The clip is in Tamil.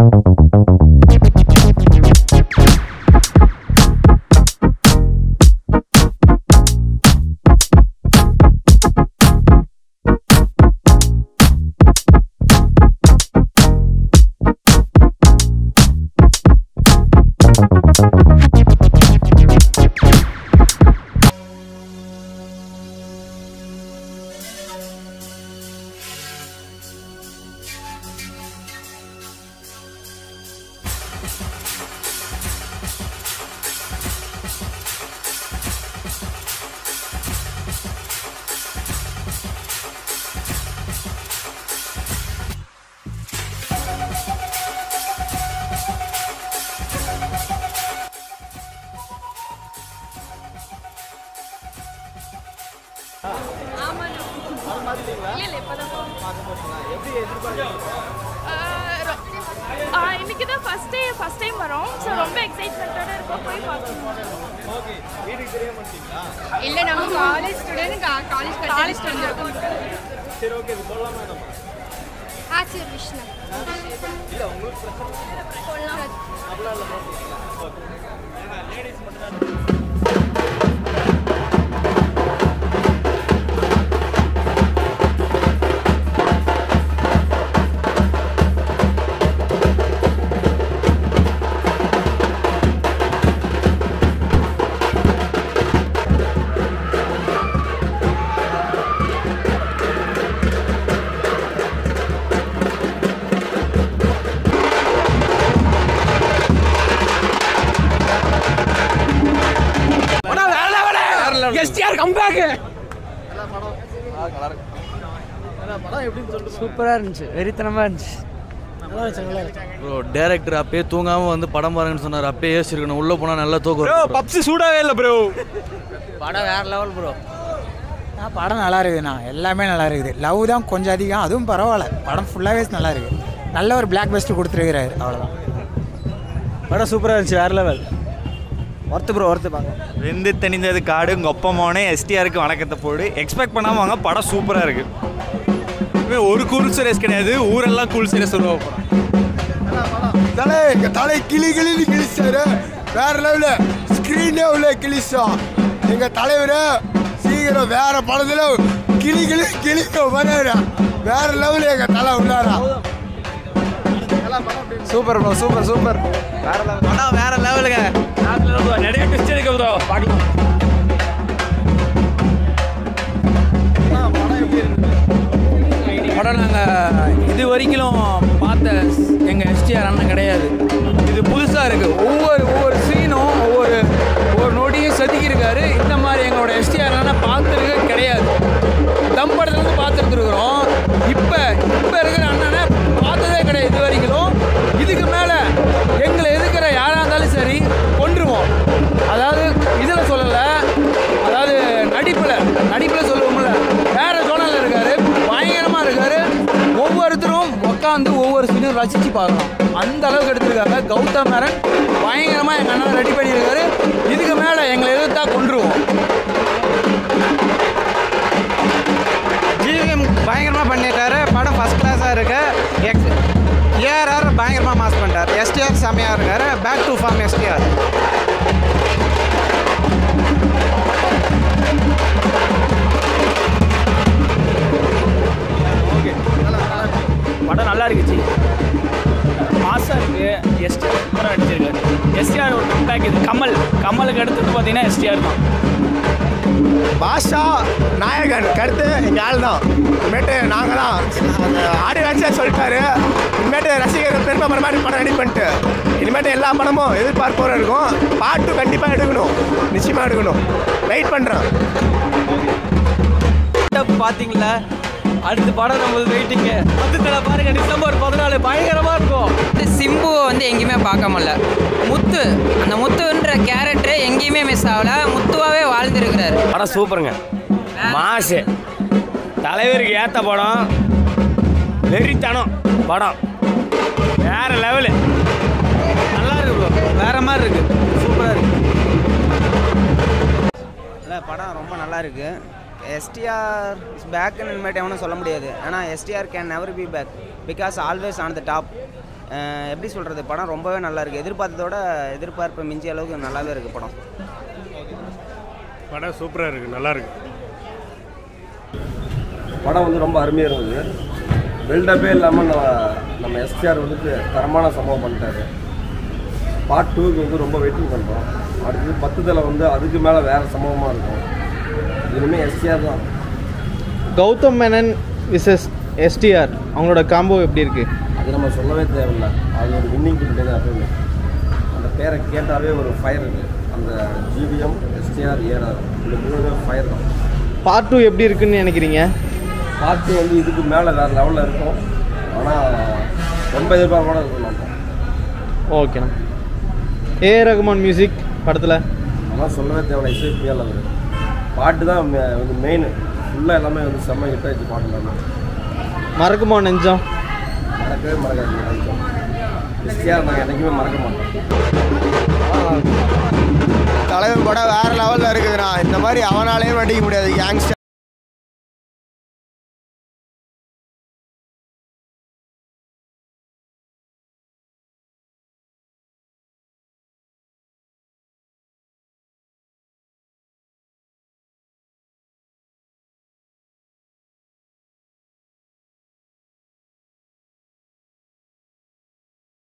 இன்னைக்கு தான் ஃபர்ஸ்ட் டைம் வரோம். சோ ரொம்ப எக்ஸைட்மென்ட்டோட இருக்கோம். போய் பார்க்கணும். ஓகே. வீட்டுக்கு தெரியாம வந்துட்டீங்களா? இல்ல நம்ம காலேஜ் ஸ்டூடண்ட் காலேஜ் ஸ்டூடண்ட். சரி ஓகே சொல்லலாமா நம்ம? சரி விஷ்ணு. இல்ல உங்களுக்கு பிரச்சனை சொல்லலாம். அப்படியே இல்ல ஓகே. ஏன்னா லேடீஸ் மட்டும் தான் சூப்பராக இருந்துச்சு, வெறித்தனமாக இருந்துச்சு. ப்ரோ டைரக்டர் அப்பயே தூங்காமல் வந்து படம் பாருங்கன்னு சொன்னார். அப்பயே யோசிச்சிருக்கணும், உள்ளே போனால் நல்லா தூக்கம். ப்ரோ பப்ஸு சூடாகவே இல்லை ப்ரோ. படம் வேறு லெவல் ப்ரோ. படம் நல்லா இருக்குதுண்ணா, எல்லாமே நல்லா இருக்குது. லவ் தான் கொஞ்சம் அதிகம், அதுவும் பரவாயில்ல. படம் ஃபுல்லாகவே நல்லா இருக்குது. நல்ல ஒரு பிளாக் பெஸ்ட்டு கொடுத்துருக்கிறாரு, அவ்வளோதான். படம் சூப்பராக இருந்துச்சு, வேறு லெவல். ஒர்த்து ப்ரோ, ஒர்த்து பாங்க. வெந்து தணிந்தது காடு கொப்பமோனே எஸ்டிஆருக்கு வணக்கத்தை போடு. எக்ஸ்பெக்ட் பண்ணாமல் வாங்க, படம் சூப்பராக இருக்குது. ஒரு கூல் சீரியஸ் கிடையாது, ஊரெல்லாம் கூல் சீரியஸ் சொல்லுவோம். தலை கிளி கிளின்னு கிழிச்சாரு, வேற லெவலு. ஸ்க்ரீனே உள்ள கிழிச்சோம். எங்கள் தலைவர் சீக்கிரம் வேற படத்தில் கிளிக்க வராரு. வேற லெவலு எங்கள் தலை உள்ளாரா. சூப்பர் ப்ரோ, சூப்பர் வேற லெவல். படம் வேற லெவலுங்க. நிறைய ட்விஸ்ட் இருக்கு ப்ரோ, பார்க்கலாம். படம் நாங்கள் இது வரைக்கும் பார்த்த எங்கள் எஸ்டிஆர் அண்ணன் கிடையாது. இது புதுசாக இருக்குது. ஒவ்வொரு சீனும் ஒவ்வொரு நொடியும் செதுக்கியிருக்காரு. இந்த மாதிரி எங்களோட எஸ்டிஆர் அண்ணன் பார்த்துருக்க கிடையாது. தம் படத்துலேருந்து பார்த்துருக்குறோம். இப்போ இருக்கிற அண்ணனை பார்த்ததே கிடையாது இது வரைக்கும். இதுக்கு மேலே எங்களை எதுக்கிற யாராக இருந்தாலும் சரி கொன்றுவோம். அதாவது இதில் சொல்லலை, அதாவது நடிப்பில் சொல்லுவோம்ல, வேறு ஜோனலில் இருக்கார், பயங்கரமாக இருக்கார். ஒவ்வொருத்தரும் உட்காந்து ஒவ்வொரு சீனும் ரசித்து பார்க்கலாம், அந்த அளவுக்கு எடுத்திருக்காங்க. கௌதம் மேனன் பயங்கரமாக எங்கள் அண்ணன் ரெடி பண்ணியிருக்காரு. இதுக்கு மேலே எங்களை எதிர்த்தா கொன்றுவோம். ஜிவிஎம் பயங்கரமாக பண்ணிட்டாரு. படம் ஃபஸ்ட் கிளாஸாக இருக்குது. ஏஆர்ஆர் பயங்கரமாக மாஸ் பண்ணிட்டார். எஸ்டிஆர் செம்மையாக இருக்கார். Back to form STR. படம் நல்லா இருக்குச்சு, மாசாக இருக்குது. எஸ்டிஆர் சூப்பராக அடிச்சிருக்காரு. எஸ்டிஆர் ஒரு கம்பேக். இது கமலுக்கு அடுத்து பார்த்தீங்கன்னா எஸ்டிஆர் தான். பாஷா நாயகன் கருத்து எங்கள் ஆள் தான். இனிமேட்டு நாங்கள் தான் ஆடியோ லான்ச்சே சொல்லிட்டாரு. இனிமேட்டு ரசிகர்கள் பெருமை மாதிரி படம் ரெடி பண்ணிட்டு இனிமேட்டு எல்லா படமும் எதிர்பார்ப்போடு இருக்கும். பாட்டு கண்டிப்பாக எடுக்கணும், நிச்சயமாக எடுக்கணும். வெயிட் பண்ணுறோம். பார்த்தீங்களா, அடுத்த படம் நம்ம வெயிட்டிங்க. பக்கத்தில் பாருங்க, டிசம்பர் 14 பயங்கரமாக இருக்கும். சிம்புவை வந்து எங்கேயுமே பார்க்க முடியல. அந்த முத்துன்ற கேரக்டரு எங்கேயுமே மிஸ் ஆகலை. முத்துவாகவே வாழ்ந்துருக்கிறாரு. படம் சூப்பருங்க, மாசு. தலைவருக்கு ஏற்ற படம், வெறித்தனம் படம், வேற லெவலு. நல்லா இருக்கு ப்ரோ, வேற மாதிரி இருக்கு, சூப்பராக இருக்கு. இல்லை, படம் ரொம்ப நல்லா இருக்குது. எஸ்டிஆர் இஸ் பேக்குன்னு இனிமேட்டு எவனும் சொல்ல முடியாது. ஆனால் STR can never be back because always on the top. எப்படி சொல்கிறது, படம் ரொம்பவே நல்லா இருக்குது. எதிர்பார்ப்பை மிஞ்சிய அளவுக்கு நல்லாவே இருக்குது படம். படம் சூப்பராக இருக்குது, நல்லா இருக்குது. படம் வந்து ரொம்ப அருமையாக இருந்தது. பில்டப்பே இல்லாமல் நம்ம எஸ்டிஆர் வந்துட்டு தரமான சம்பவம் பண்ணிட்டாரு. பார்ட் 2க்கு வந்து ரொம்ப வெயிட்டிங் பண்ணுறோம். அடுத்தது 10 வந்து அதுக்கு மேலே வேறு சம்பவமாக இருக்கும். இனிமேல் எஸ்டிஆர் தான். கௌதம் மேனன் விசஸ் எஸ்டிஆர் அவங்களோட காம்போ எப்படி இருக்குது? அது நம்ம சொல்லவே தேவையில்லை. அது ஒரு வின்னிங் கிட்டே தான் எப்பவுமே. அந்த பேரை கேட்டாவே ஒரு ஃபயர் இருக்குது. அந்த ஜிவிஎம் எஸ்டிஆர் ஏஆர் இந்த 3 ஃபயர் தான். பார்ட் 2 எப்படி இருக்குன்னு நினைக்கிறீங்க? பார்ட் 2 வந்து இதுக்கு மேலே வேறு லெவலில் இருக்கும். ஆனால் ரொம்ப எதிர்பார்ப்போட இருக்கும் மாட்டோம். ஓகேண்ணா. ரஹ்மான் மியூசிக் படத்தில் அதெல்லாம் சொல்லவே தேவையில்லை. இசைப்பியால் அது பாட்டு தான் வந்து மெயின். ஃபுல்லாக எல்லாமே வந்து செம்ம ஹிட் ஆகிடுச்சு பாட்டு எல்லாமே. மறக்குமா நெஞ்சம்? மறக்கவே மறக்காது நெஞ்சம். எஸ்டிஆர் நாங்கள் என்றைக்குமே மறக்க மாட்டோம். தலைவன் படம் வேறு லெவலில் இருக்குதுண்ணா. இந்த மாதிரி அவனாலேயும் நடிக்க முடியாது. யங்ஸ்டர்